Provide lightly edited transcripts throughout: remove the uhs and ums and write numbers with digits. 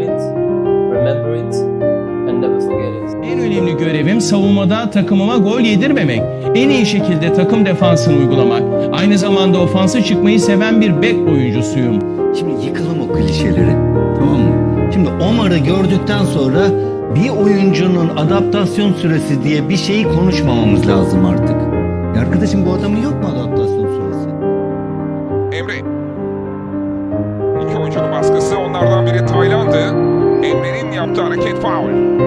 it, remember it, and never forget it. En önemli görevim savunmada takımıma gol yedirmemek. En iyi şekilde takım defansını uygulamak. Aynı zamanda ofansa çıkmayı seven bir bek oyuncusuyum. Şimdi yıkalım o klişeleri, tamam mı? Şimdi Omar'ı gördükten sonra bir oyuncunun adaptasyon süresi diye bir şeyi konuşmamamız lazım artık. Ya arkadaşım, bu adamın yok mu adaptasyon süresi? Emre. İki oyuncunun baskısı, onlardan biri Tayland'ı. Emre'nin yaptığı hareket faul.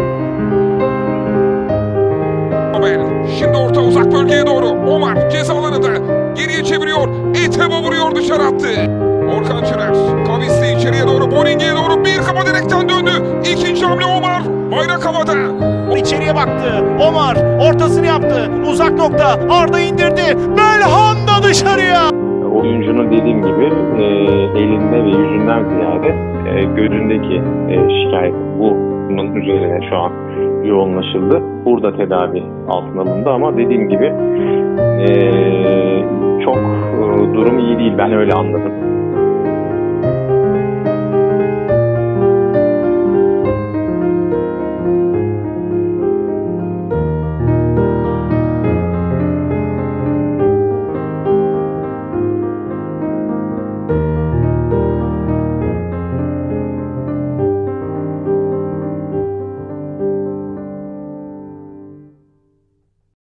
Nobel. Şimdi orta uzak bölgeye doğru. Omar ceza alanında. Geriye çeviriyor. Etebo vuruyor, dışarı attı. Orkan Çınar. Kavisli içeriye doğru. Boring'e doğru. Bir kafa direkten döndü. İkinci hamle Omar. Bayrak havada. İçeriye baktı. Omar ortasını yaptı. Uzak nokta. Arda indirdi. Belhanda dışarıya. Oyuncunun dediğim gibi elinde ve yüzünden ziyade gözündeki şikayet bunun üzerine şu an yoğunlaşıldı. Burada tedavi altına alındı ama dediğim gibi çok durum iyi değil. Ben öyle anladım.